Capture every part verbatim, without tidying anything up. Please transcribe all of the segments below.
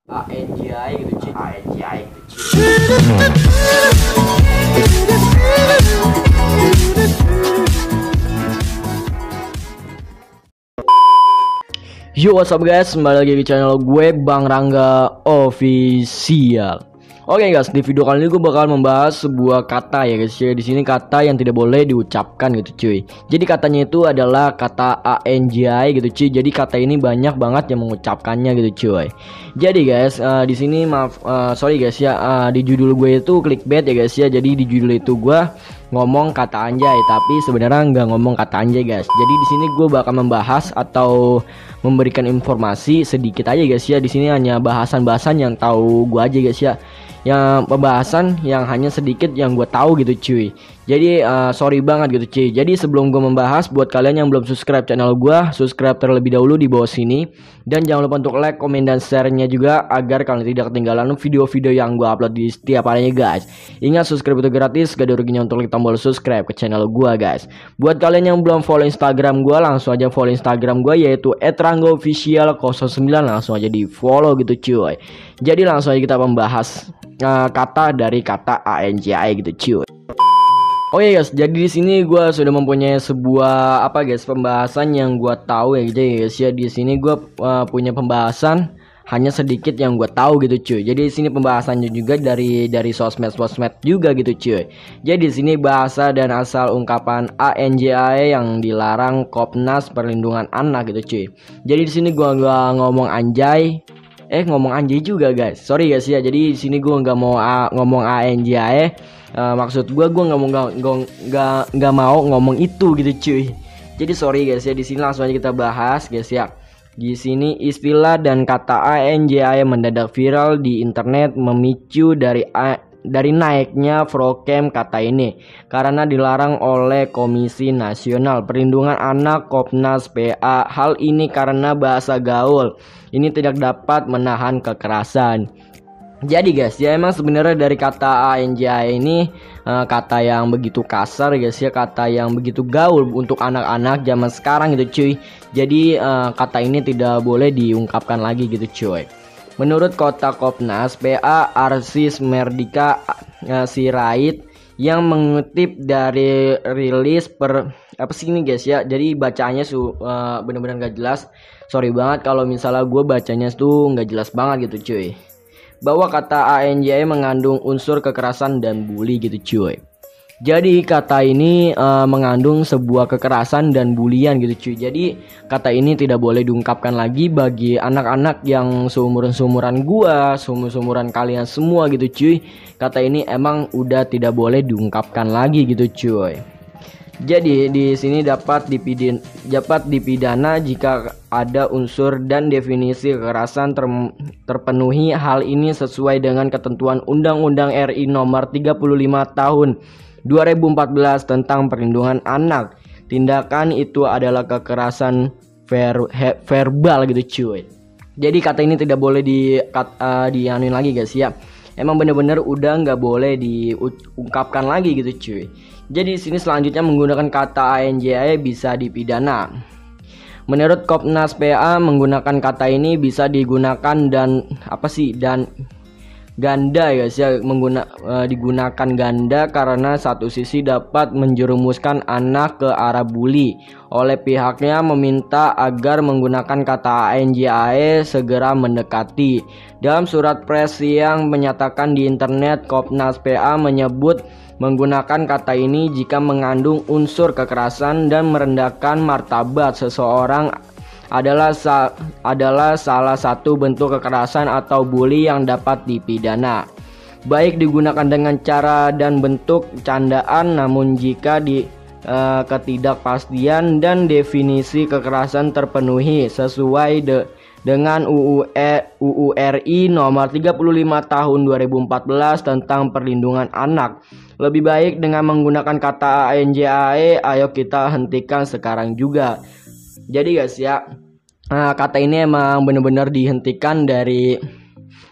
A N J I gitu cuy. A N J I gitu cuy. Yo, what's up guys, kembali lagi di channel gue Bang Rangga Official. Oke okay guys, di video kali ini gue bakal membahas sebuah kata ya guys ya. Di sini kata yang tidak boleh diucapkan gitu cuy. Jadi katanya itu adalah kata A N J I gitu cuy. Jadi kata ini banyak banget yang mengucapkannya gitu cuy. Jadi guys, uh, di sini maaf uh, sorry guys ya, uh, di judul gue itu clickbait ya guys ya. Jadi di judul itu gue ngomong kata anjay, tapi sebenarnya nggak ngomong kata anjay guys. Jadi di sini gue bakal membahas atau memberikan informasi sedikit aja guys ya. Di sini hanya bahasan-bahasan yang tahu gue aja guys ya. Yang pembahasan yang hanya sedikit yang gue tahu gitu cuy. Jadi uh, sorry banget gitu cuy. Jadi sebelum gue membahas, buat kalian yang belum subscribe channel gue, subscribe terlebih dahulu di bawah sini. Dan jangan lupa untuk like, komen, dan share-nya juga agar kalian tidak ketinggalan video-video yang gue upload di setiap harinya guys. Ingat, subscribe itu gratis, gak ada ruginya untuk klik tombol subscribe ke channel gue guys. Buat kalian yang belum follow Instagram gue, langsung aja follow Instagram gue yaitu et rangga official nol sembilan. Langsung aja di follow gitu cuy. Jadi langsung aja kita membahas uh, kata dari kata A N J I gitu cuy. Oh iya guys, jadi di sini gue sudah mempunyai sebuah apa guys, pembahasan yang gue tahu ya gitu guys ya. Di sini gue uh, punya pembahasan hanya sedikit yang gue tahu gitu cuy. Jadi di sini pembahasannya juga dari dari sosmed sosmed juga gitu cuy. Jadi di sini bahasa dan asal ungkapan A N J I yang dilarang Komnas Perlindungan Anak gitu cuy. Jadi di sini gue nggak ngomong anjay. Eh ngomong anjay juga guys, sorry guys ya. Jadi di sini gue nggak mau a, ngomong A N J I, uh, maksud gue gue nggak mau nggak nggak mau ngomong itu gitu cuy. Jadi sorry guys ya. Di sini langsung aja kita bahas guys ya. Di sini istilah dan kata A N J I mendadak viral di internet memicu dari A dari naiknya prokem kata ini karena dilarang oleh Komisi Nasional Perlindungan Anak Komnas P A. Hal ini karena bahasa gaul ini tidak dapat menahan kekerasan. Jadi guys ya, emang sebenarnya dari kata A N J I ini uh, kata yang begitu kasar guys ya, kata yang begitu gaul untuk anak-anak zaman sekarang gitu cuy. Jadi uh, kata ini tidak boleh diungkapkan lagi gitu cuy. Menurut Kota Komnas P A Arsis Merdika uh, Sirait yang mengutip dari rilis per apa sih ini guys ya. Jadi bacanya su uh, bener-bener gak jelas. Sorry banget kalau misalnya gue bacanya tuh nggak jelas banget gitu cuy. Bahwa kata A N J I mengandung unsur kekerasan dan bully gitu cuy. Jadi kata ini uh, mengandung sebuah kekerasan dan bulian gitu cuy. Jadi kata ini tidak boleh diungkapkan lagi bagi anak-anak yang seumuran-seumuran gua, seumur-seumuran kalian semua gitu cuy. Kata ini emang udah tidak boleh diungkapkan lagi gitu cuy. Jadi di sini dapat dipidana, dapat dipidana jika ada unsur dan definisi kekerasan ter, terpenuhi. Hal ini sesuai dengan ketentuan Undang-Undang R I Nomor tiga puluh lima Tahun dua ribu empat belas tentang perlindungan anak. Tindakan itu adalah kekerasan ver, he, verbal gitu cuy. Jadi kata ini tidak boleh di uh, dianuin lagi guys ya. Emang bener-bener udah nggak boleh diungkapkan lagi gitu cuy. Jadi di sini selanjutnya menggunakan kata A N J I bisa dipidana. Menurut Komnas P A menggunakan kata ini bisa digunakan dan apa sih dan ganda ya guys ya, mengguna, e, digunakan ganda karena satu sisi dapat menjerumuskan anak ke arah bully. Oleh pihaknya meminta agar menggunakan kata A N J I segera mendekati. Dalam surat pres yang menyatakan di internet, Komnas P A menyebut menggunakan kata ini jika mengandung unsur kekerasan dan merendahkan martabat seseorang adalah sa adalah salah satu bentuk kekerasan atau bully yang dapat dipidana. Baik digunakan dengan cara dan bentuk candaan, namun jika di uh, ketidakpastian dan definisi kekerasan terpenuhi sesuai de dengan U U R I Nomor tiga puluh lima Tahun dua ribu empat belas tentang perlindungan anak. Lebih baik dengan menggunakan kata A N J I, ayo kita hentikan sekarang juga. Jadi guys ya, nah, kata ini emang benar-benar dihentikan dari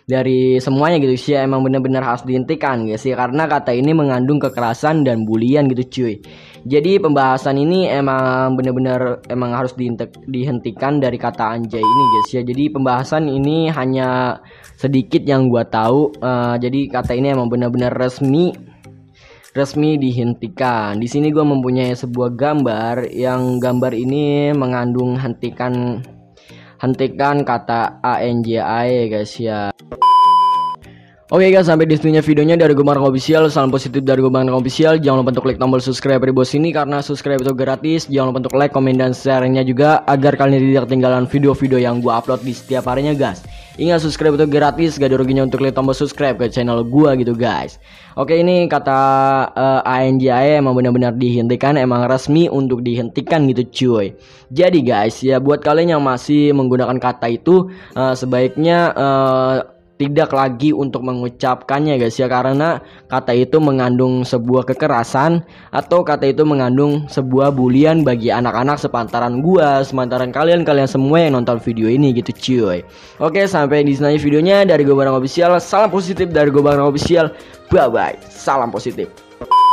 dari semuanya gitu sih, emang bener-bener harus dihentikan guys ya, karena kata ini mengandung kekerasan dan bulian gitu cuy. Jadi pembahasan ini emang bener-bener emang harus dihentikan dari kata anjay ini guys ya. Jadi pembahasan ini hanya sedikit yang gua tahu, uh, jadi kata ini emang bener-bener resmi resmi dihentikan. Di sini gue mempunyai sebuah gambar yang gambar ini mengandung hentikan hentikan kata anjay guys ya. Oke guys, sampai di sini videonya dari gue Bang Rangga Official. Salam positif dari gue Bang Rangga Official. Jangan lupa untuk klik tombol subscribe di bawah sini karena subscribe itu gratis. Jangan lupa untuk like, komen, dan share-nya juga agar kalian tidak ketinggalan video-video yang gue upload di setiap harinya guys. Ingat, subscribe itu gratis, gak ada ruginya untuk klik tombol subscribe ke channel gue gitu guys. Oke, ini kata uh, anjay emang benar-benar dihentikan, emang resmi untuk dihentikan gitu cuy. Jadi guys ya, buat kalian yang masih menggunakan kata itu, uh, sebaiknya uh, tidak lagi untuk mengucapkannya guys ya, karena kata itu mengandung sebuah kekerasan atau kata itu mengandung sebuah bulian bagi anak-anak sepantaran gua, sepantaran kalian kalian semua yang nonton video ini gitu cuy. Oke, sampai di sini videonya dari gue Bang Rangga Official. Salam positif dari gue Bang Rangga Official. Bye bye. Salam positif.